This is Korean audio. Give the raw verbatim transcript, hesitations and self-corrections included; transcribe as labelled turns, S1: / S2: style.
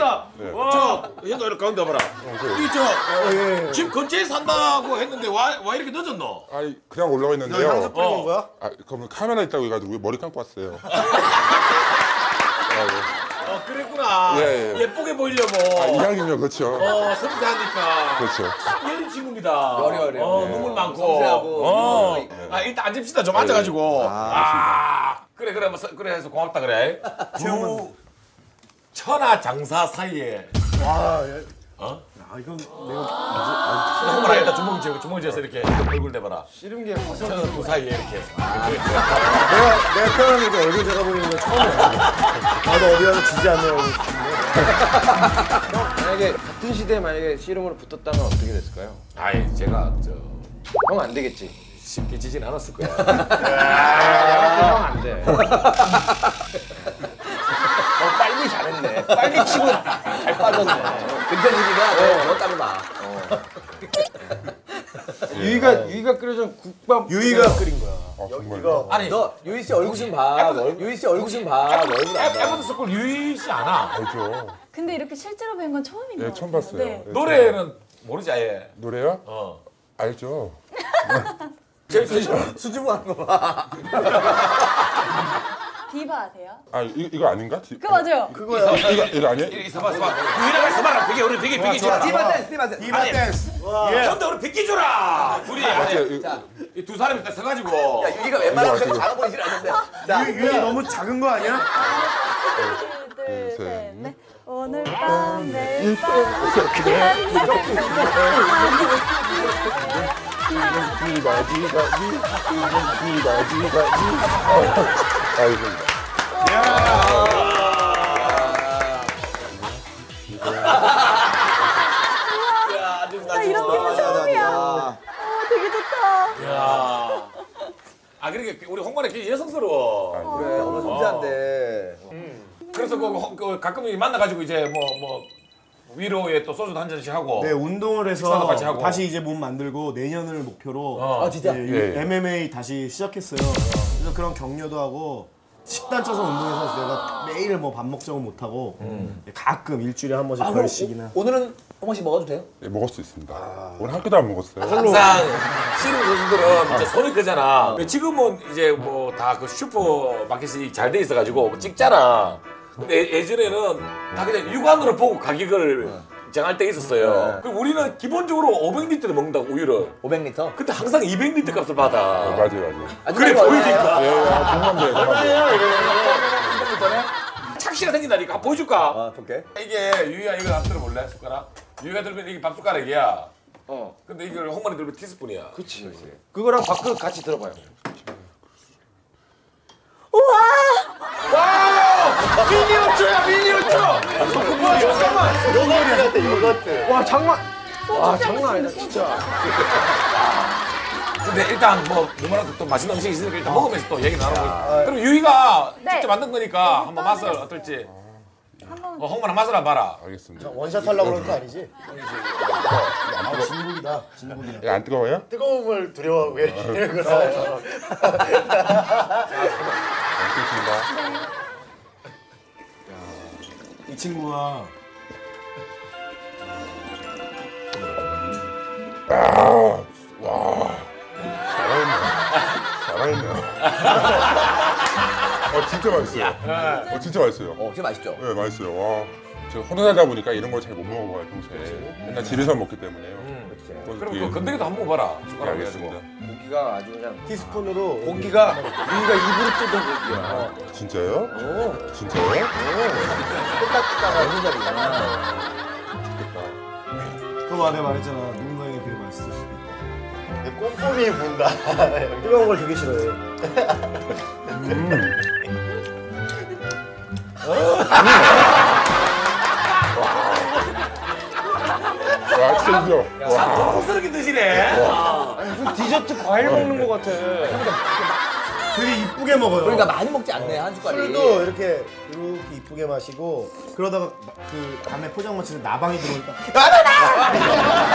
S1: 진짜.
S2: 네.
S1: 저 현도 이렇게 가운데 봐라. 이저집 근처에 산다고 했는데 와, 와 이렇게 늦었노?
S2: 아니 그냥 올라가 있는데요.
S3: 향수 뿌린
S1: 어.
S3: 거야?
S2: 아 그러면 카메라 있다고 해가지고 머리 감고 왔어요.
S1: 어 그랬구나.
S2: 예, 예.
S1: 예쁘게 보이려고.
S2: 아, 이왕이면 그렇죠.
S1: 어 섬세하니까.
S2: 그렇죠.
S1: 딱 예린 친구입니다.
S4: 어려, 어려.
S1: 어
S4: 네.
S1: 눈물 많고.
S4: 섬세하고.
S1: 어.
S4: 네.
S1: 아 일단 앉읍시다. 좀 앉아가지고. 아, 그래 그래 뭐, 그래 해서 고맙다 그래. 두 천하 장사 사이에.
S3: 와, 예.
S1: 어?
S3: 아 이건 내가
S1: 형만 일단 주먹 쥐고 주먹 쥐어서 이렇게 얼굴 대봐라.
S3: 씨름 게 가서
S1: 천하 두 사이에 이렇게.
S3: 내가 내가 태어나니까 얼굴 제가 보이는 건 처음이야. 나도 어디 가서 지지 않는 얼굴.
S4: 만약에 같은 시대에 만약에 씨름으로 붙었다면 어떻게 됐을까요?
S1: 아이 제가 저
S4: 형 안 되겠지.
S1: 쉽게 지진 않았을 거야.
S4: 형 안 돼. 어, 빨리 잘했네. 빨리 치고 잘 빠졌네. 근데무기가 너 따르다. 유이가 유이가 끓여준 국밥
S3: 유이가
S4: 끓인 거야.
S2: 아 정말요?
S3: 이거
S1: 아니
S4: 너 유이 씨 얼굴 좀 봐. 얼- 유이 씨 얼굴 좀 봐. 얼굴 안 봐.
S1: 에버드 스쿨 유희 씨 아나?
S2: 알죠.
S5: 근데 이렇게 실제로 뵌 건 처음인 것
S2: 네
S5: 같아요.
S2: 처음 봤어요.
S5: 네.
S2: 네,
S1: 노래는 모르지 아예.
S2: 노래요?
S1: 어.
S2: 알죠.
S1: 제일
S4: 수줍어 하는 거 봐.
S5: 디바 아세요?
S2: 아 이, 이거 아닌가? 디-
S5: 그거 맞아요.
S3: 그거야.
S2: 이거 이거 아니에요?
S1: 이리 서봐 서봐. 유희랑 서봐라. 되게 우리 되게 되게 줘라.
S4: 디바 댄스, 디바 댄스.
S3: 디바 댄스.
S1: 근데 우리 비키 줘라. 둘이
S2: 맞아요.
S1: 이 두 사람이 딱 서가지고.
S4: 야, 유이가 웬만하면 그렇게 작아 보이질 않는데. 자,
S3: 유, 유이 너무 작은 거 아니야?
S5: 하나, 둘,
S2: 셋,
S5: 셋,
S2: 넷.
S5: 넷. 오늘 밤, 내일 밤.
S2: 디바 디바 디 디바 디바 디. 아이고.
S5: 나 이런 기분 처음이야. 어, 되게 좋다.
S1: 야. 아 그러니까 우리 홍만이 되게 여성스러워.
S4: 그래, 오늘 섬세한데.
S1: 그래서 그, 홍- 그 가끔 만나가지고 이제 뭐 뭐 위로에 또 소주도 한 잔씩 하고.
S3: 네, 운동을
S1: 식사도
S3: 해서
S1: 같이 하고.
S3: 다시 이제 몸 만들고 내년을 목표로
S1: 어.
S4: 아, 진짜?
S3: 네,
S2: 예, 예.
S3: 엠엠에이 다시 시작했어요. 그래서 그런 격려도 하고 식단 쪄서 운동해서 내가 매일 뭐 밥 먹자고 못 하고 가끔 일주일에 한 번씩 별씩이나.
S4: 오늘은 홍만 씨 먹어도 돼요?
S2: 네, 먹을 수 있습니다. 오늘 한 끼도 안 먹었어요.
S1: 항상 씨름 선수들은 진짜 손이 크잖아. 지금은 이제 뭐 다 그 슈퍼마켓이 잘 돼 있어가지고 찍잖아. 근데 예- 예전에는 다 그냥 육안으로 보고 가격을 정할 때 있었어요. 그럼 우리는 기본적으로 오백 리터를 먹는다고 우유를.
S4: 오백 리터?
S1: 근데 항상 이백 리터 값을 받아.
S2: 맞아요, 맞아요.
S1: 그래 보이니까.
S2: 예, 예, 공감돼요, 공감돼요.
S1: 착시가 생긴다니까. 보여줄까?
S4: 아, 볼게.
S1: 이게 유희야 이거 한번 들어볼래? 숟가락? 유희가 들면 이게 밥 숟가락이야.
S4: 어.
S1: 근데 이걸 홍만이 들면 티스푼이야.
S4: 그치, 그치. 그거랑 밥그릇 같이 들어봐요.
S1: 미니어처야 미니어처.
S4: 요거트, 요거트. 와, 장난. 와, 장난 아니다, 진짜.
S1: 근데 일단 뭐 누구나 또 맛있는 음식이 있으니까 일단 먹으면서 또 얘기 나누고. 그럼 유희가
S5: 네.
S1: 직접 만든 거니까 한번 맛을 어떨지.
S5: 한번
S1: 어, 홍만아 맛을 한번 봐라.
S2: 알겠습니다.
S3: 원샷 하려고 그런 거 아니지? 아, 진국이다. 진국이다.
S2: 예, 안 뜨거워요?
S3: 뜨거운 걸 두려워하고 이런 거.
S2: 알겠습니다.
S3: 이 친구가
S2: 잘하겠네요. 어, 진짜 맛있어요. 어, 진짜 맛있어요.
S4: 어, 진짜 맛있죠?
S2: 네, 맛있어요. 와, 제가 혼자 살다 보니까 이런 걸 잘 못 먹어봐요, 평소에. 맨날 집에서 먹기 때문에요. 그래서
S1: 그럼
S2: 뒤에-
S1: 그 건더기도 한번 먹어봐라.
S2: 네,
S1: 숟가락
S2: 알겠습니다.
S1: 해가지고.
S4: 고기가 아주 그냥.
S3: 티스푼으로
S4: 고기가, 유이가 입으로 뜯은 고기야.
S2: 진짜요?
S4: 오.
S2: 진짜요?
S4: 뜯다뜯다가 무슨 자리야.
S3: 그거 안에 말했잖아. 누군가에게 되게 맛있을 수도 있다.
S6: 꼼꼼히 본다.
S3: 뜨거운 걸 되게 싫어해.
S2: 와, 진짜. 와,
S1: 고급스럽게 드시네.
S4: 무슨 디저트 과일 먹는 것 같아.
S3: 되게 이쁘게 먹어요.
S4: 그러니까 많이 먹지 않네, 한 숟갈이.
S3: 술도 이렇게 이렇게 이쁘게 마시고 그러다가 그 밤에 포장마차에서 나방이 들어오니까